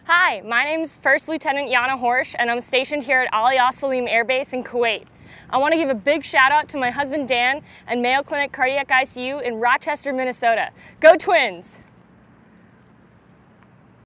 Hi, my name's First Lieutenant Yanna Horsch, and I'm stationed here at Salem Air Base in Kuwait. I want to give a big shout out to my husband Dan and Mayo Clinic Cardiac ICU in Rochester, Minnesota. Go Twins!